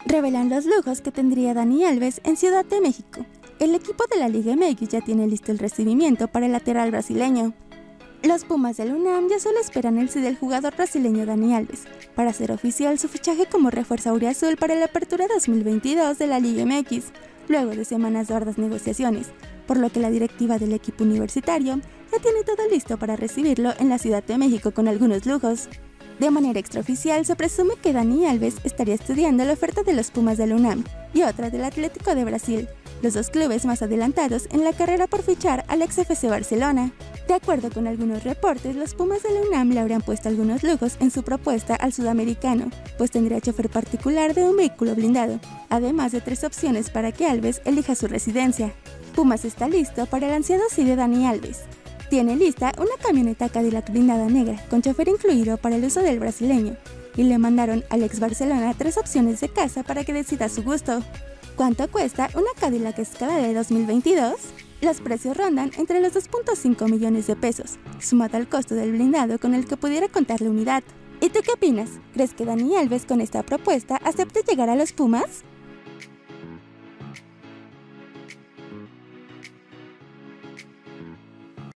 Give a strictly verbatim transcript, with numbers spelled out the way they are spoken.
Revelan los lujos que tendría Dani Alves en Ciudad de México. El equipo de la Liga M X ya tiene listo el recibimiento para el lateral brasileño. Los Pumas del UNAM ya solo esperan el sí del jugador brasileño Dani Alves para hacer oficial su fichaje como refuerzo auriazul para la apertura dos mil veintidós de la Liga M X, luego de semanas de arduas negociaciones, por lo que la directiva del equipo universitario ya tiene todo listo para recibirlo en la Ciudad de México con algunos lujos. De manera extraoficial, se presume que Dani Alves estaría estudiando la oferta de los Pumas del UNAM y otra del Atlético de Brasil, los dos clubes más adelantados en la carrera por fichar al ex F C Barcelona. De acuerdo con algunos reportes, los Pumas del UNAM le habrían puesto algunos lujos en su propuesta al sudamericano, pues tendría chofer particular de un vehículo blindado, además de tres opciones para que Alves elija su residencia. Pumas está listo para el ansiado sí de Dani Alves. Tiene lista una camioneta Cadillac blindada negra con chofer incluido para el uso del brasileño, y le mandaron al ex Barcelona tres opciones de casa para que decida su gusto. ¿Cuánto cuesta una Cadillac Escalade dos mil veintidós? Los precios rondan entre los dos punto cinco millones de pesos, sumado al costo del blindado con el que pudiera contar la unidad. ¿Y tú qué opinas? ¿Crees que Dani Alves con esta propuesta acepte llegar a los Pumas?